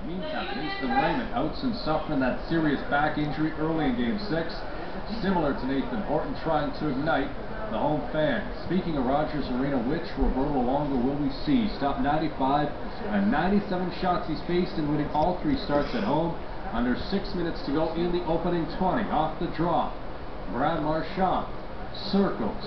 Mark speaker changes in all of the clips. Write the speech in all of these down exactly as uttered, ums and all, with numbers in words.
Speaker 1: Meantime, Nathan Raymond out since suffering that serious back injury early in Game six. Similar to Nathan Horton trying to ignite the home fans. Speaking of Rogers Arena, which Roberto Luongo will we see? Stopped ninety-five and ninety-seven shots he's faced and winning all three starts at home. Under six minutes to go in the opening twenty. Off the draw, Brad Marchand circles.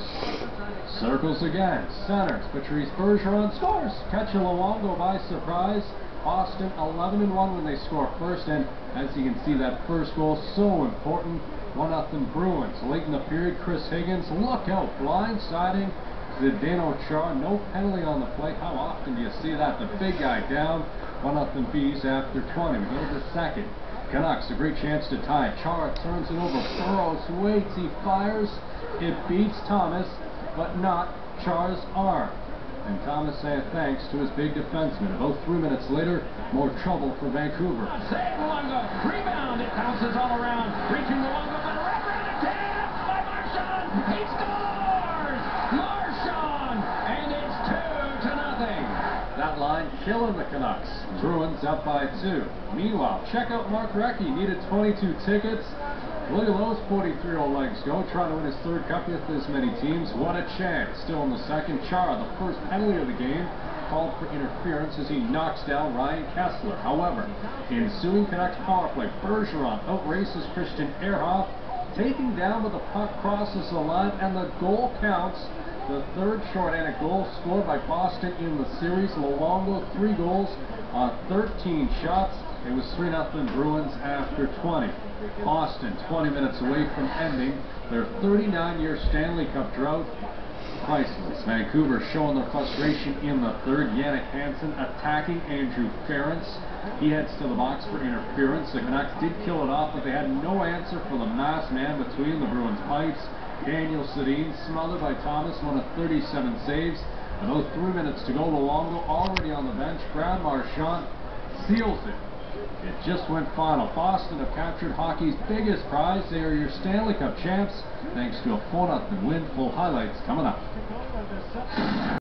Speaker 1: Circles again. Centers. Patrice Bergeron scores. Catching Luongo by surprise. Boston eleven and one when they score first, and as you can see, that first goal so important. one nothing Bruins. Late in the period, Chris Higgins, look out, blindsiding Zdeno Chara. No penalty on the play. How often do you see that? The big guy down. one nothing Bees after twenty. We go to the second. Canucks, a great chance to tie. Chara turns it over. Burrows waits. He fires. It beats Thomas, but not Chara's arm. And Thomas saying thanks to his big defenseman. About three minutes later, more trouble for Vancouver.
Speaker 2: Save Luongo. Rebound. It bounces all around. Reaching Luongo, but wraparound attack by Marchand. He scores! Marchand! And it's two to nothing.
Speaker 1: That line killing the Canucks. Bruins up by two. Meanwhile, check out Mark Recchi. Needed twenty-two tickets. Look at those forty-three-year-old legs go, trying to win his third cup with as many teams. What a chance. Still in the second. Chara, the first penalty of the game, called for interference as he knocks down Ryan Kessler. However, ensuing Canucks power play, Bergeron outraces Christian Ehrhoff, taking down with the puck crosses the line, and the goal counts. The third shorthanded goal scored by Boston in the series. Luongo, three goals on thirteen shots. It was three nothing Bruins after twenty. Boston twenty minutes away from ending their thirty-nine-year Stanley Cup drought. Priceless. Vancouver showing their frustration in the third. Jannik Hansen attacking Andrew Ference. He heads to the box for interference. The Canucks did kill it off, but they had no answer for the masked man between the Bruins' pipes. Daniel Sedin smothered by Thomas, one of thirty-seven saves. About three minutes to go. Luongo already on the bench. Brad Marchand seals it. It just went final. Boston have captured hockey's biggest prize. They are your Stanley Cup champs, thanks to a four nothing win. Full highlights coming up.